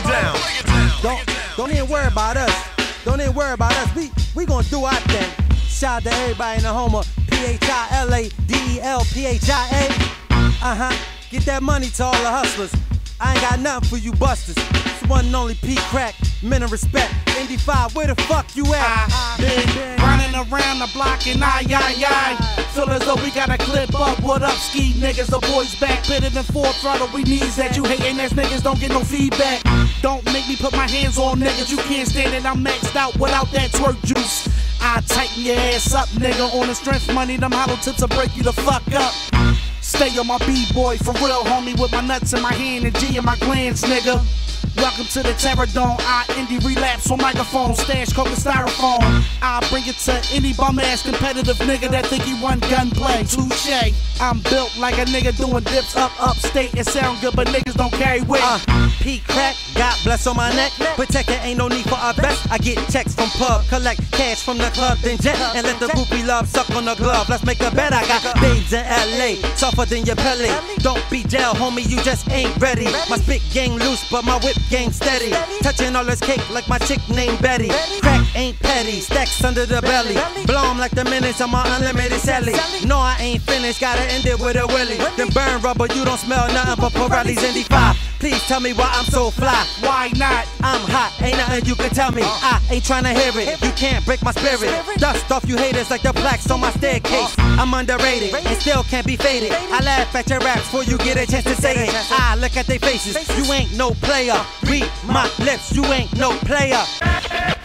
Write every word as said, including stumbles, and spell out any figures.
down. Don't, don't even worry about us. Don't even worry about us. We, we gonna do our thing. Shout out to everybody in the home of P H I L A D E L P H I A. Uh-huh. Get that money to all the hustlers. I ain't got nothing for you busters. It's the one and only P Crack, men of respect. Indy five, where the fuck you at? I been running around the block and I, I, I feel as though we got a clip up. What up, ski niggas? The boys back, pitted in full throttle. We needs that. You hating ass niggas don't get no feedback. Don't make me put my hands on niggas. You can't stand it. I'm maxed out without that twerk juice. I tighten your ass up, nigga. On the strength money, them hollow tips will break you the fuck up. Stay on my B-boy, for real, homie, with my nuts in my hand and G in my glands, nigga. Welcome to the Terror Dome. I indie relapse on microphone, stash coke and styrofoam. I bring it to any bum ass competitive nigga that think he won gunplay. Touche. I'm built like a nigga doing dips up upstate. It sound good, but niggas don't carry weight. Uh, P Crack, God bless on my neck. Protect it, ain't no need for a vest. I get checks from pub, collect cash from the club, then jet and let the groupie love suck on the glove. Let's make a bet. I got babes in L A, softer than your belly. Don't be jail, homie, you just ain't ready. My spit gang loose, but my whip game steady. Touching all this cake like my chick named Betty. Crack ain't petty, stacks under the belly. Blow 'em like the minutes on my unlimited Sally. No, I ain't finished, gotta end it with a willy. Then burn rubber, you don't smell nothing but Pirelli's Indy five. Please tell me why I'm so fly. Why not? I'm hot, ain't nothing you can tell me. I ain't tryna hear it, you can't break my spirit. Dust off you haters like the plaques on my staircase. I'm underrated and still can't be faded. I laugh at your raps before you get a chance to say it. I look at their faces, you ain't no player. Read my lips, you ain't no player.